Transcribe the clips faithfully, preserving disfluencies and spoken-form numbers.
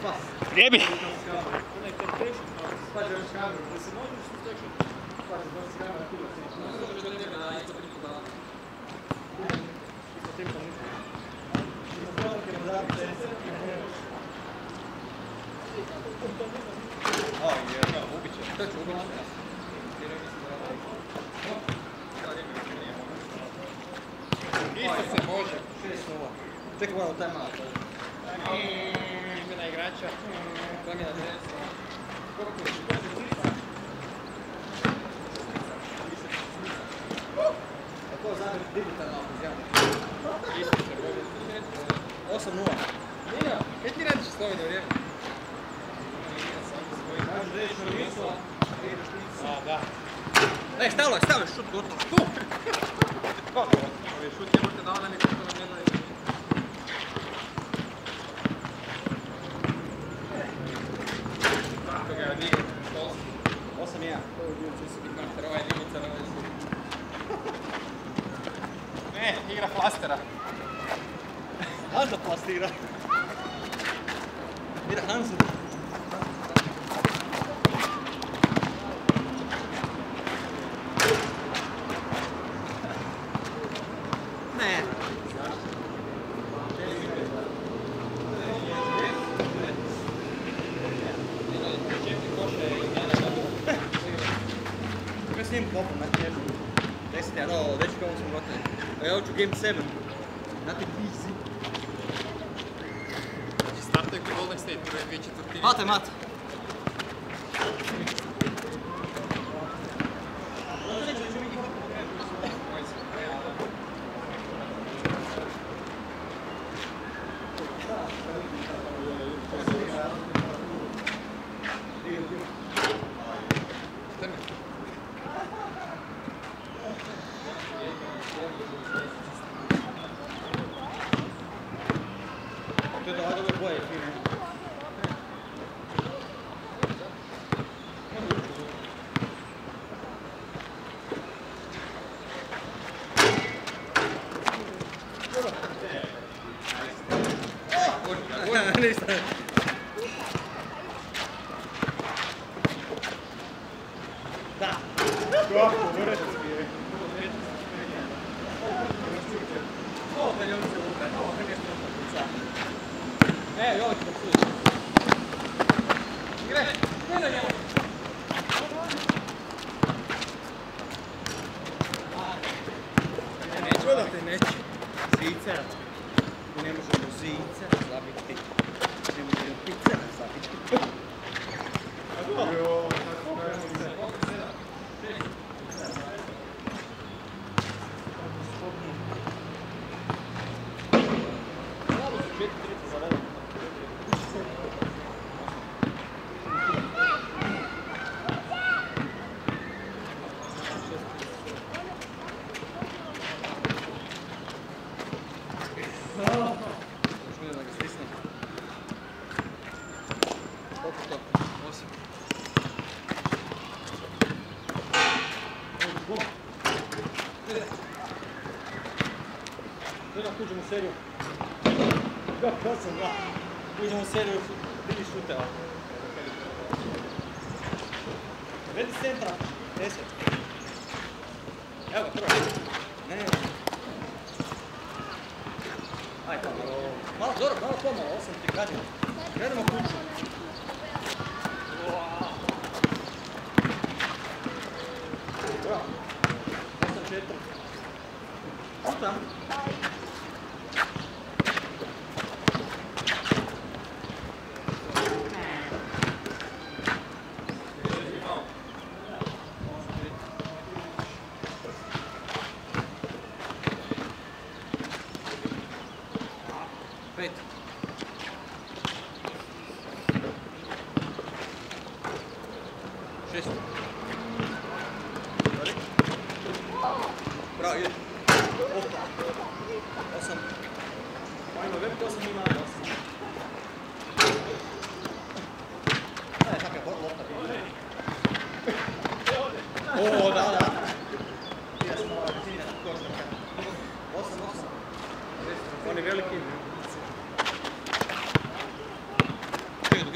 Rijebi! Isto se može. Čekaj, malo taj malo. Imena igrača. Zamjena dresova. Koliko je? A to Zagreb digitalno opozijanje. Isto se može. osam nula. Nina, kaj ti radiš Sloveniju vrijeme? Kažu da ješ na misla, da ideš lica. A, da. E, stalo je, stalo je, šut, gotovo. Tu! Kako? Ovi šut jebote dao nam je kako nam jedna je. Kako ga je odigrao? osam jedan. Mater, ovaj Dimica na ovaj sud. Ne, igra flastera. Hansa plastira. Ide Hansa. Ne. Kaj s njim kopom, znači nešto. Deset, ja, no, dečko, ovo smo gotovi. A ja hoću game sedam. Znate, easy. Znači, startuje kod Golden State, prve dvije četvrtine. Mate, mate. To je da ove boje fine. Ništa. Da. Kako, uredski je. Ovo da ljudi se upe, ovo je nešto upuca. E, još ću da služi. Igre, gdje na njemu? Neću da te neće. Zicer. Mi ne možemo zicer zabiti. Ne možemo picer zabiti. Jo, kako je se. Uđemo u seriju. Kako sam, da. Uđemo u seriju, vidi šute ovako. Vedi centra, deset. Evo ga, prvo. Ne, ne. Ajde, malo, malo, dobro, malo pomalo, osam ti kažem. Gledamo kuću. Bravo. osam četiri. Šuta. Pet. Šest. Bravo, ide. Opa.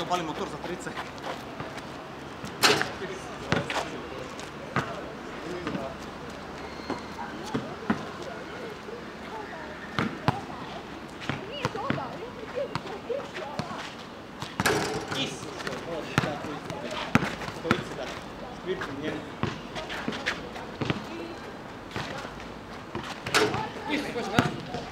zapali motor za trice. Isuse, Bože, kako ispred. Stojici da skvirti njenu. Isuse, Bože, nas.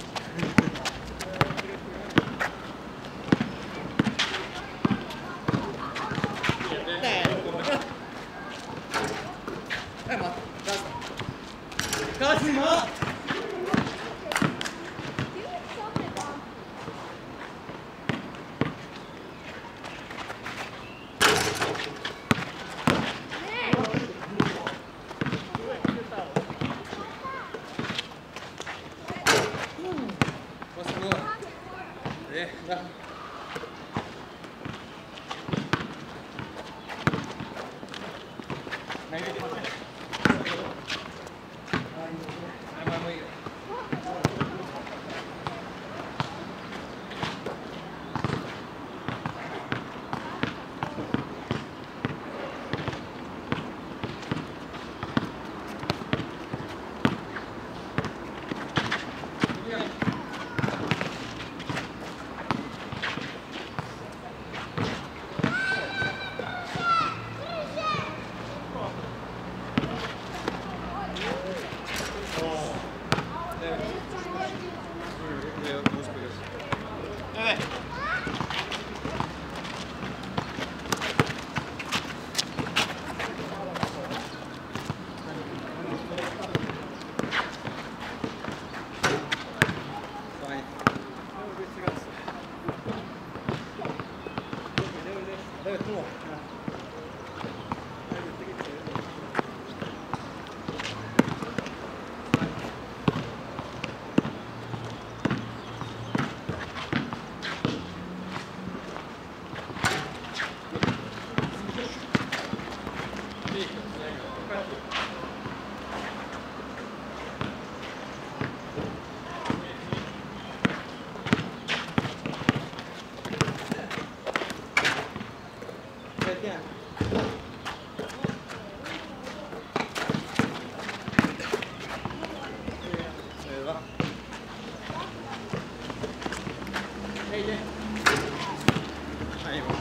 E, Mato, kazni. Kazni, Mato! osam nula. E, da. Najde, Mate. Ajmo, ajmo igrati. Ne, devet nula. Ejde. Ajmo.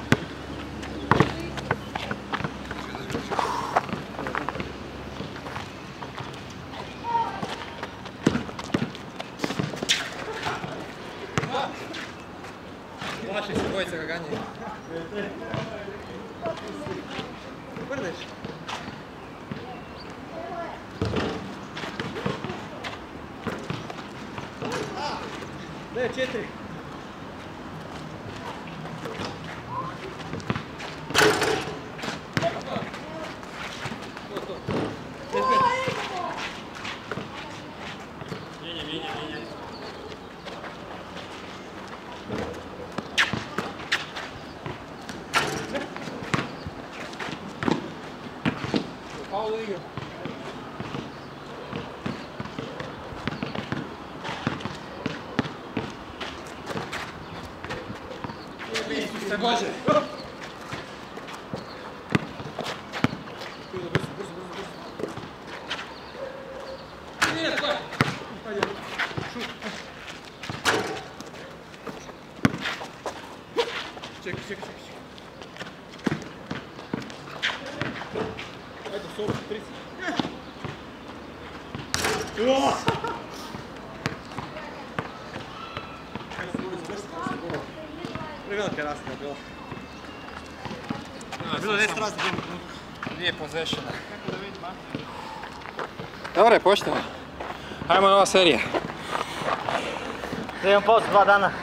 plaši se dvojica ga ganjaju. Prdeš? devet četiri. Mijenje, mijenje, mijenje. Paolo igra. Se može. Brzo, brzo, brzo, brzo. Nije, tko je? Ajde, šut. Čekaj, čekaj, čekaj. Ajde, sobi, trideset. Uaaaa! Ajde, se mogu završiti, da se bilo. Prevelika razlika je bila. Bilo je deset razlika. Dvije possessione. Dobro je, pošteno. Ajmo nova serija. Da imam pauzu dva dana.